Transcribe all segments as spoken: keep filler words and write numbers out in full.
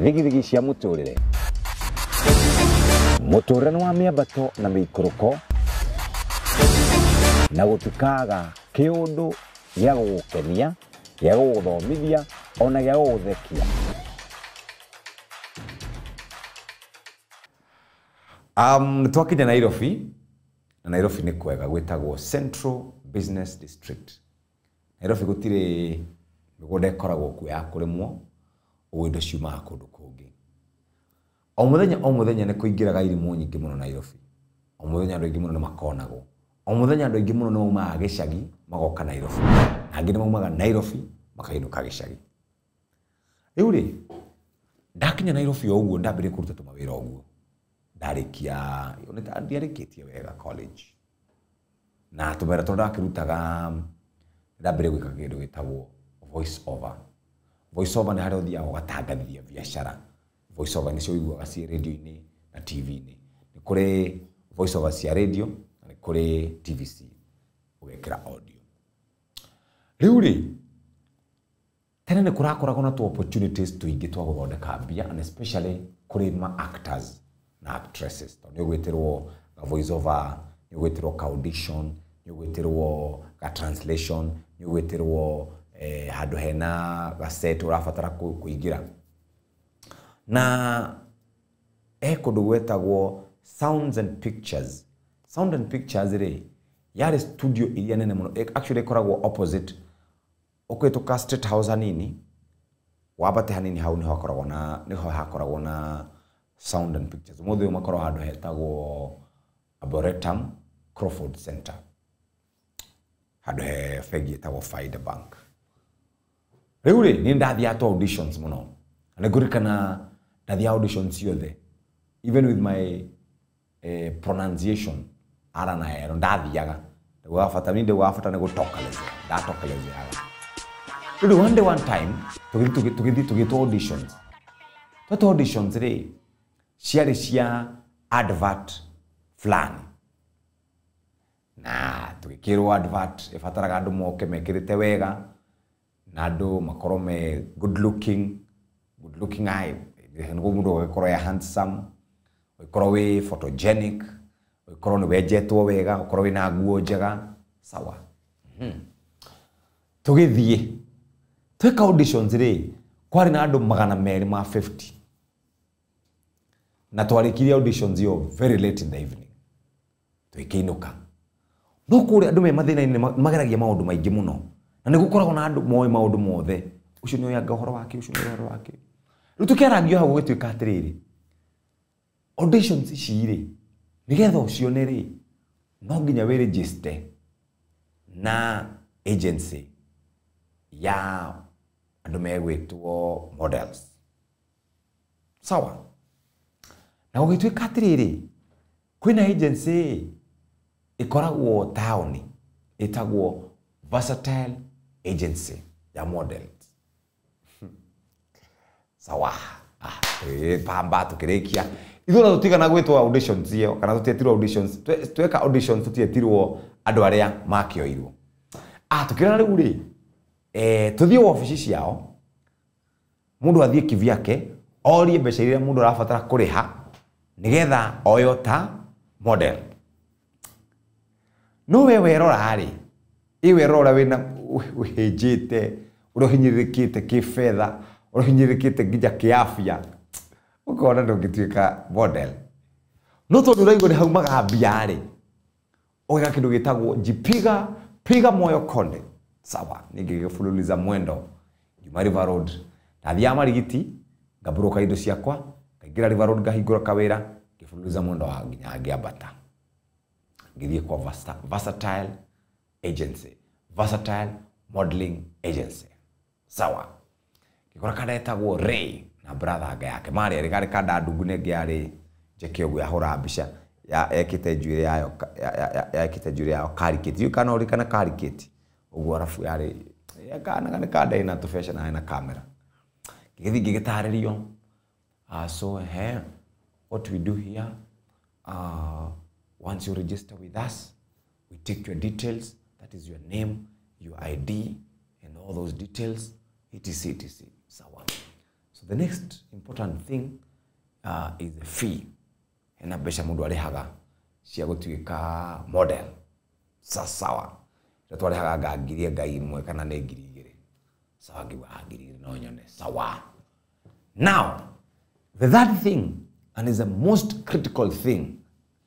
thigithigi cia muturire muturire wa miambato na miikuruko na gutukaga kiundu gya gukenia gya guthomithia ona gya guthekia. Um, twakinya Nairobi, na Nairobi ni kwega gwitagwo Central Business District. Nairobi gutire migunda ikoragwo ku ya kurimwo uindo ciumaga kundu kungi. O muthenya o muthenya ni kuingiraga irimu nyingi muno Nairobi. O muthenya andu aingi muno ni makonagwo. O muthenya andu aingi muno ni maumaga gicagi magoka Nairobi. Na angi ni maumaga Nairobi makainuka gicagi. Riu ri ndakinya Nairobi o uguo ndambire kuruta tumawira uguo. Ndarikia yoneta ndiarikitie wega college. Na tumera tonda kirutaga ndambire gwika kindu gitagwo voice over. Voice over ni haria uthia ugatangathia biashara. Voice over ni cio iguaga ci radio-ini na T V-ini. Ni kuri voice over cia radio na ni kuri T V C ugekira audio. Riu ri tena ni kurakoragwo na tu opportunities tuingi twa guthondeka mbia, and especially kuri ma actors na actresses. Ni ugwitirwo voice over, ni ugwitirwo ka audition, ni ugwitirwo ka translation, ni ugwitirwo eh, handu hena ga set urafatara kuingira. Na e kundu gwetagwo sounds and pictures. Sound and pictures ri yari studio iria nene muno, actually koragwo opposite ukwituka State House hanini, wabate hanini hau niho hakoragwo na niho hakoragwo na sound and pictures. Muthe makorwo handu hetagwo Arboretum Crawford Center, handu he fegi etagwo Faida Bank. Riu ri ni ndathia to auditions muno, na ngurikana ndathia auditions yothe, even with my eh, pronunciation ara na ero ndathiaga ndagafata minde gwafata ne gutokaleze ndatokaleze yaga. Riu one day one time tugithi tugithi tugithi auditions to auditions ri ciari cia advert fulani, na tugikirwo advert ifataraga andu moke mekirite wega na andu makorwo me good looking good looking eye ngo mundu agikoro ya handsome, agikoro we photogenic, agikoro ni wejetwo wega, agikoro we na nguo njega sawa. Mhm tugithie tweka auditions ri kwari na andu magana meri ma fifty, na twarikirie auditions yo very late in the evening. Tuikiinuka no kuri andu me mathina-ini mageragia maundu maingi muno, na ni gukoragwo na andu moe maundu mothe. Ucio ni oyaga horo wake, ucio ni horo wake. Riu tukiaragio hau gwituika atiriri auditions ici ri nigetha ucione ri no nginya we register na agency ya andu megwitwo models sawa. Na ugituika atiriri kwina agency ikoragwo town itagwo Versatile Agency ya models. Sawa. Ah, eh pamba tukirikia ithura tutigana gwitwo auditions iyo kana tutietirwo auditions tweka auditions tutietirwo andu aria makioirwo. Ah tukirana riu ri eh tuthie office ciao, mundu athie kivyake orie mbeca iria mundu arafatara kuriha nigetha oyota model. No we werora ri iwe rora wina uhejete urohinyirikite kifedha urohinyirikite gija kiafya ukona ndungituika model. No tondu uraigo ni haumaga mbia ri oga kindu gitagwo jipiga piga moyo konde sawa. Ningigifululiza mwendo Juma River Road ndathia marigiti ngaburuka indo ciakwa ngaingira River Road ngahingura kawira ngifululiza mwendo wa nginya ngiambata ngithie kwa Versatile Agency, Versatile Modeling Agency sawa. Gikora kada etagwo Ray na brother ga yake mari ari gari kada ndungu ne ngiari njeke ugu ya hora mbica ya ekite njwire yayo ya ekite njwire yayo kariketi yu kana uri kana kariketi ugu arafu yari ya kana kana kada ina to fashion na camera gigithi gigitaririo. Uh, so here what we do here, uh, once you register with us, we take your details, that is your name, your I D, and all those details, etc etc sawa. So the next important thing uh, is the fee. Ena besha mundu alihaga cia gutuika model. Sasawa. Ratu alihaga ga ngiri ga imwe kana ne ngiri igiri. Sawa ngiwa ngiri no nyone. Sawa. Now, the third thing, and is the most critical thing,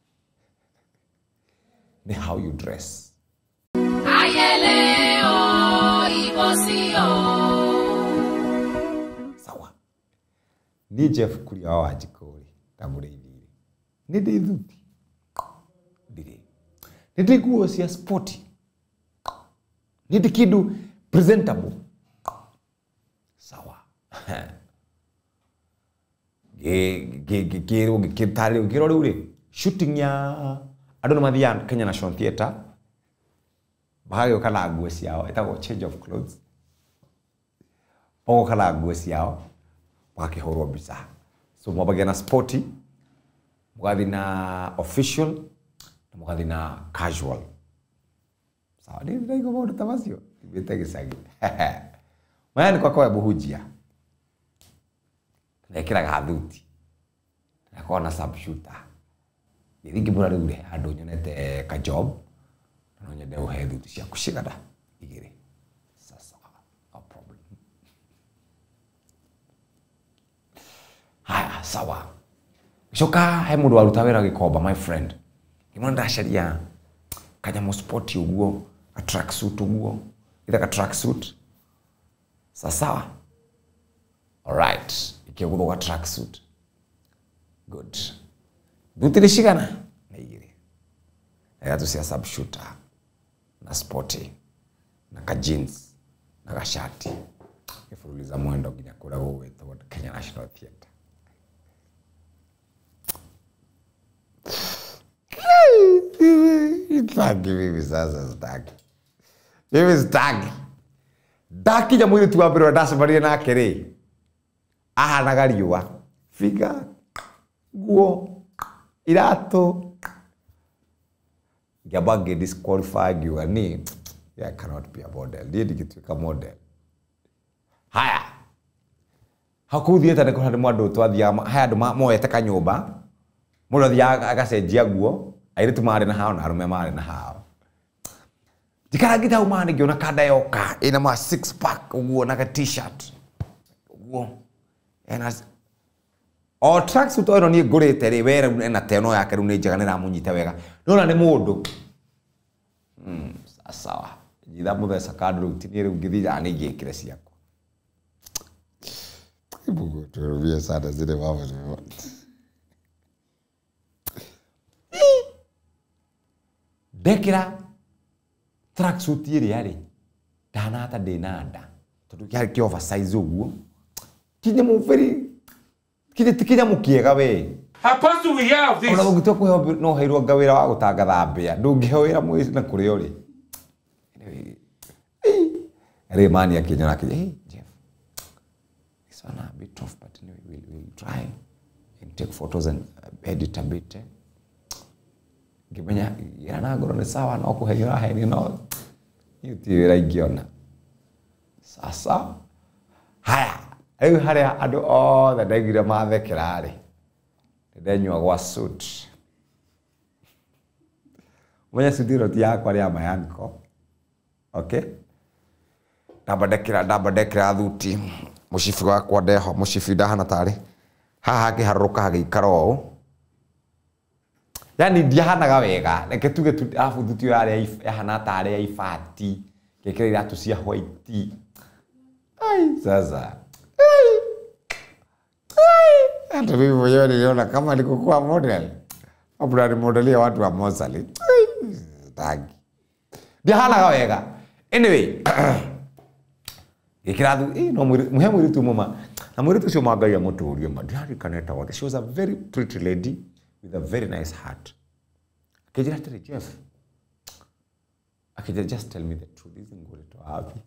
is how you dress. Sawa. Ni Jeff Kuria wa Jikori, tamure idiri. Ni de dhuti. Dire. Ni de nguo cia sporty. Ni de kidu presentable. Sawa. Ge ge ge ge ge tare ge rore ure shooting ya adono mathian Kenya National Theatre. Bahayo kala nguo ciao etago change of clothes. Pogo kala nguo ciao bakihorwo mbica. So mwabagia na sporty, mugathi na official, na mugathi na casual. Sawa, ni ndaigo maundu tamacio ibete gicagi. Maya ni kwa kwa buhujia. Nekiraga thuti. Nakona sub shooter. Yithingi mbura riu re andu nyonete ka job. No nyende uhe thuti cia kushigada igiri. Sasa no problem. Haya sawa. Shoka he mundu waruta wera gikomba my friend. Kimwana ndasharia kanya mo sport uguo, a track suit uguo, ita ka track suit. Sasa all right. Kigugo track suit. Good. Duti lishigana na igiri. Ya tu sia sub shooter na sporty na ka jeans na ka shati. Ifuruliza mwendo kinya kura wewe to Kenya National Theatre. Itagi bibi sasa staki. Bibi staki. Daki ya mwili tu abiro dasa bari na kere. Aha nagariwa figa guo irato gabage disqualified you ani yeah cannot be a model did get a model haya hakuthie tane ko hande mwandu twathia haya andu moete kanyumba mundu thia agacenjia guo airitu mari na hao na arume mari na hao dikaragita umane giona kada yoka ina ma six pack guo na ka t-shirt guo enas o tracks utoero ni ngurite ri wera ena teno yake ru ni njega ni ramunyite wega nona ni mundu mm sawa jitha muthesa kandu ru tini ru ngithira ni ngikire ciako ibugo turubia sada zile wavu dekira tracks utiri yari dana ata denada tondu kyari ki oversize uguo kinya mu very kide tikinya mukiega we hapasu we have this ona gutwa kwe no heirwo ngawira wa gutangatha mbia ndungihowira mwisi na kuri uri ere mani akinyana kije hey Jeff this one a bit tough but anyway we'll, we'll try and take photos and uh, edit a bit eh? Gimenya yana ngoro ni sawa no kuheira heni no yutiwira ingiona sasa haya ayo haria ando all the dagira mathekera ri ndenywa gwa suit mwenye sudiro ti yakwa ria mayanko okay ndabadekira ndabadekira thuti mushifi wakwa ndeho mushifi ndahana tari haha ngiharuruka hagikaro yani ndihanaga wega reke tuge tu afu thuti yaria yahana tari ya ifati gekira iratu cia white ai sasa hata mimi mwenyewe niliona kama nilikuwa model. Abra ni model ya watu wa Mozali. Tagi. Bihana wega. Anyway. Ikiradu eh no muhemu ritu mama. Na muritu sio maga ya MUTURIRE madari kaneta wake. She was a very pretty lady with a very nice heart. Akijira tell Jeff. Akijira just tell me the truth. This is ngore to happy.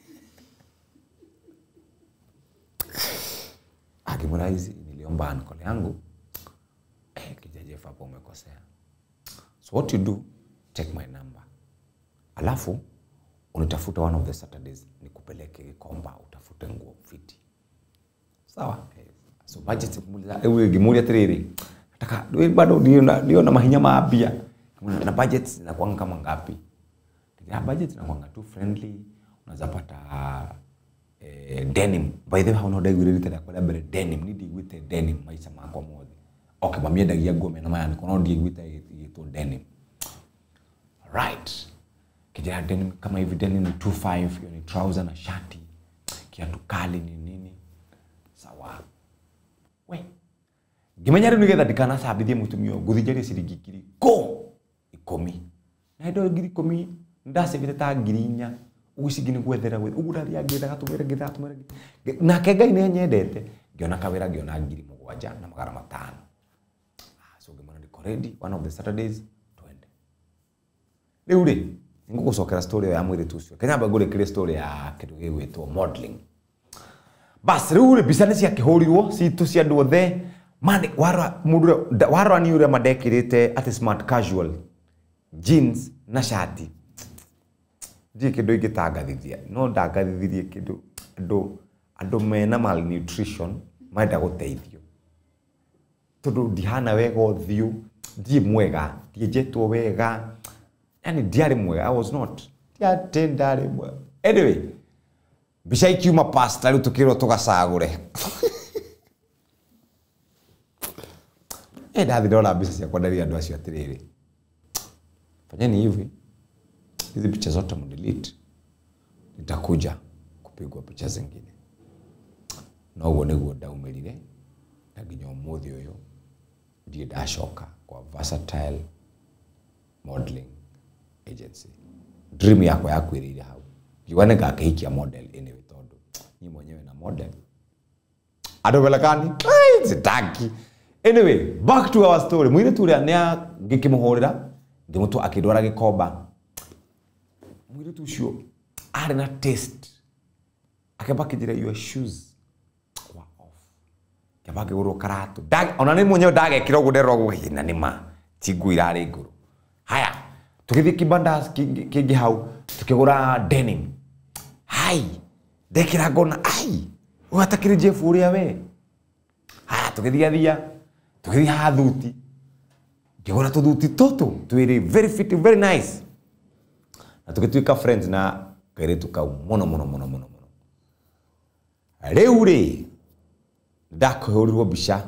Akimuraizi niliomba ankole yangu eh kijaje hapo umekosea. So what you do, take my number. Alafu unitafuta one of the Saturdays nikupeleke Gikomba utafute nguo fiti. Sawa. So budget kumuliza ewe gimulia tiriri. Nataka wewe bado ndio ndio na mahinya mapya. Na budget na kwanga kama ngapi? Ya budget na kwanga too friendly. Unaweza pata eh, denim. By the way how no dai wile tena kwa labere denim ni di wite denim maisha mako mode. Okay, mamia dagia gome na mayani kono di wite ito denim. Right. Kijana denim kama hivi denim ni two five, hiyo ni trouser na shati. Kiatu kali ni nini? Sawa. We. Gimanyari nigetha dikana sabithie mutumio guthijari ciringi ngiri ko ikomi. Na ndo ngiri ikomi ndase vite ta ngiri inya. Ugucigini gwethera gwe. Uguraria ngetha gatumire ngetha gatumire. Na kengai ne nyendete. Ngiona kawira ngiona ngiri mugwanja na magana matano. Ah, so ngimana ndiko ready one of the Saturdays twende. Riu ri ngugucokera story ya mwiri tucio. Kenya bagure kire story ya kindu gigwitwo modeling. Bas riu ri business ya kihurirwo citu cia andu othe mane wara mundu wara ni ure madekirite at smart casual jeans na shati. Ndi kindu igitagathithia no ndagathithirie kindu andu andu mena malnutrition maenda guteithio. Tondu ndihana wega uthio ndi mwega ndienjetwo wega. Yani diari mwega I was not. Dia tendari mwega. Anyway, bisha ikiuma pasta riu tukirwo tugacagure. Eh ndathi ndona mbica cia kwenderia andu acio atiriri. Fanyeni hivi. Hizi picha zote mdelete. Nitakuja kupigwa picha zingine. Na ugo niguo ndaumirire. Na nginya umuthi uyu ndie ndacoka kwa Versatile Modeling Agency. Dream yako yakwirire hau. Jiwane gakihikia model anyway tondu ni mwenyewe na model. Adobelakani? Ai sitaki. Anyway, back to our story. Mwire turia nia ngikimuhorera ngimutu akidwara gikomba. Mwire tucio ari na taste. Akabakijira your shoes were off. Kabake guru karatu. Dag ona ni mwenyewe dage kirogo derogo hina nima. Tigu irare iguru. Haya. Tukithi kibanda kingi hau tukigura denim. Hai. Dekira gona ai. Ugatakire Jeff uria we. Ha tukithi athia. Tukithi ha thuti. Ngigura tu thuti toto. Twiri very fit very nice. Na tukituika friends na kere tukau mono mono mono mono mono. Riu ri ndakuhurirwo bica.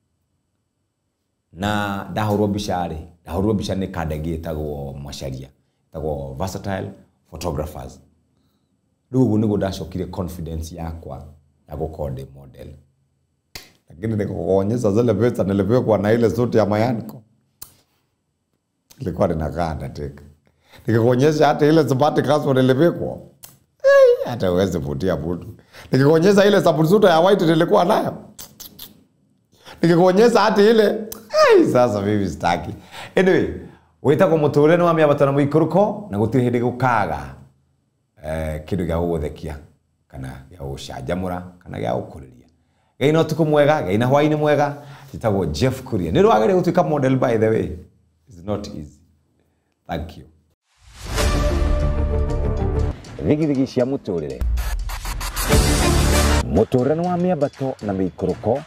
Na ndahurwo bica ri. Ndahurwo bica ni kandegi etagwo Macharia. Etagwo Versatile Photographers. Riu ugu nigo ndacokire confidence yakwa ya gukode model. Lakini nikogonyeza zile pesa nilipekwa na ile suti ya Mayanko. Ilikuwa ninakaa ndateka. Nikigonyesha hata ile smart casual nilipekwa. Eh, hata uweze vutia mtu. Nikigonyesha ile sabusuta ya white nilikuwa nayo. Nikigonyesha hata ile, eh, sasa mimi sitaki. Anyway, wita kwa muturire ni wamia batana muikuruko na gutiri hindi gukaga eh kindu gya guthekia kana gya gucanjamura kana gya gukuriria. Gai no tuko mwega, gai na hwaini mwega, titagwo Jeff Kuria. Ni rwagere gutuika model by the way. It's not easy. Thank you. Thigithigi cia muturire. Muturire ni wamia bato na muikuruko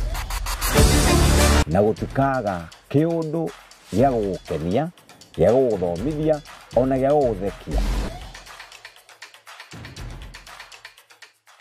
na gutukaga kiundu gya gukenia, gya guthomithia ona gya guthekia.